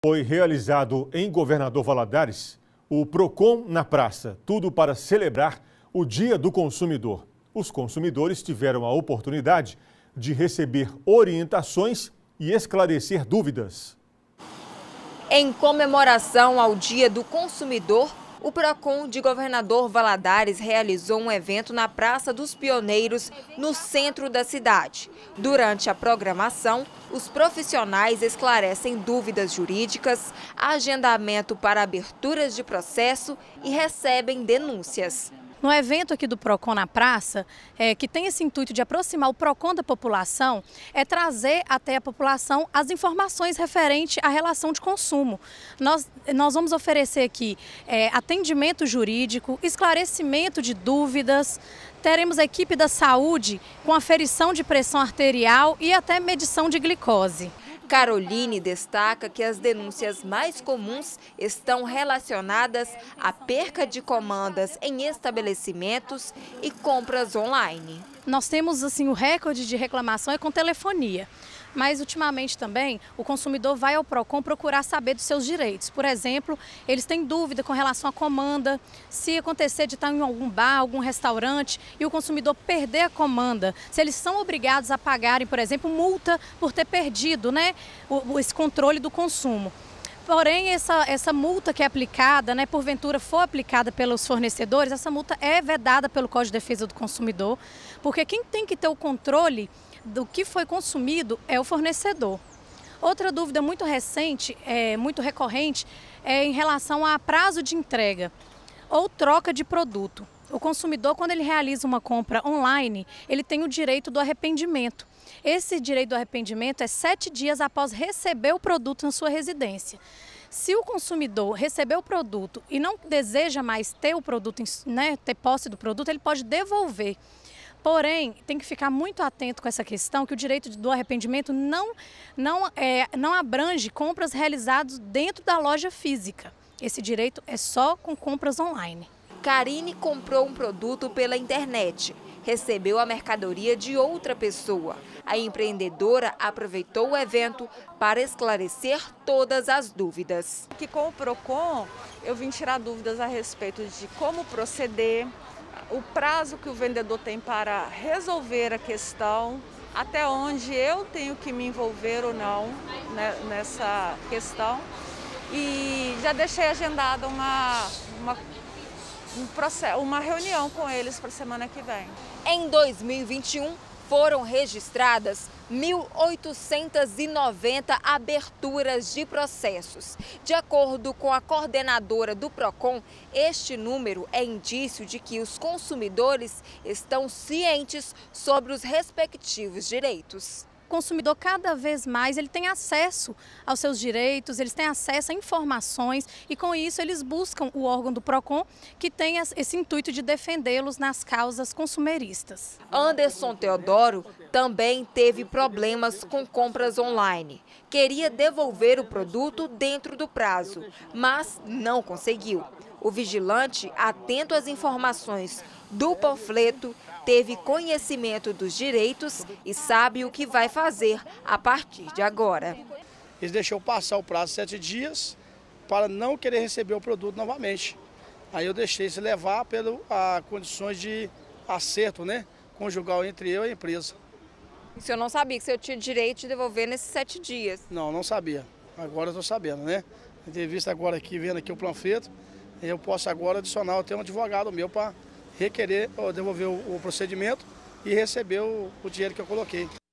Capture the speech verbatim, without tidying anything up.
Foi realizado em Governador Valadares o Procon na Praça, tudo para celebrar o Dia do Consumidor. Os consumidores tiveram a oportunidade de receber orientações e esclarecer dúvidas. Em comemoração ao Dia do Consumidor, o Procon de Governador Valadares realizou um evento na Praça dos Pioneiros, no centro da cidade. Durante a programação, os profissionais esclarecem dúvidas jurídicas, agendamento para aberturas de processo e recebem denúncias. No evento aqui do Procon na Praça, é, que tem esse intuito de aproximar o Procon da população, é trazer até a população as informações referentes à relação de consumo. Nós, nós vamos oferecer aqui é, atendimento jurídico, esclarecimento de dúvidas, teremos a equipe da saúde com aferição de pressão arterial e até medição de glicose. Caroline destaca que as denúncias mais comuns estão relacionadas à perca de comandas em estabelecimentos e compras online. Nós temos assim o recorde de reclamação é com telefonia, mas ultimamente também o consumidor vai ao Procon procurar saber dos seus direitos. Por exemplo, eles têm dúvida com relação à comanda, se acontecer de estar em algum bar, algum restaurante e o consumidor perder a comanda, se eles são obrigados a pagarem, por exemplo, multa por ter perdido, né, esse controle do consumo. Porém, essa, essa multa que é aplicada, né, porventura for aplicada pelos fornecedores, essa multa é vedada pelo Código de Defesa do Consumidor, porque quem tem que ter o controle do que foi consumido é o fornecedor. Outra dúvida muito recente, é, muito recorrente, é em relação a prazo de entrega ou troca de produto. O consumidor, quando ele realiza uma compra online, ele tem o direito do arrependimento. Esse direito do arrependimento é sete dias após receber o produto na sua residência. Se o consumidor receber o produto e não deseja mais ter o produto, né, ter posse do produto, ele pode devolver. Porém, tem que ficar muito atento com essa questão, que o direito do arrependimento não, não, é, não abrange compras realizadas dentro da loja física. Esse direito é só com compras online. Karine comprou um produto pela internet. Recebeu a mercadoria de outra pessoa. A empreendedora aproveitou o evento para esclarecer todas as dúvidas. Aqui com o Procon, eu vim tirar dúvidas a respeito de como proceder, o prazo que o vendedor tem para resolver a questão, até onde eu tenho que me envolver ou não, né, nessa questão. E já deixei agendada uma, uma, um processo, uma reunião com eles para a semana que vem. Em dois mil e vinte e um, foram registradas mil oitocentas e noventa aberturas de processos. De acordo com a coordenadora do Procon, este número é indício de que os consumidores estão cientes sobre os respectivos direitos. O consumidor cada vez mais ele tem acesso aos seus direitos, eles têm acesso a informações e com isso eles buscam o órgão do Procon que tem esse intuito de defendê-los nas causas consumeristas. Anderson Teodoro também teve problemas com compras online. Queria devolver o produto dentro do prazo, mas não conseguiu. O vigilante, atento às informações do panfleto, teve conhecimento dos direitos e sabe o que vai fazer a partir de agora. Eles deixou passar o prazo de sete dias para não querer receber o produto novamente. Aí eu deixei se levar pelas condições de acerto, né, conjugal entre eu e a empresa. O senhor não sabia que o senhor tinha direito de devolver nesses sete dias? Não, não sabia. Agora eu estou sabendo, né? Entrevista agora aqui, vendo aqui o panfleto, eu posso agora adicionar, eu tenho um advogado meu para requerer ou devolver o procedimento e receber o, o dinheiro que eu coloquei.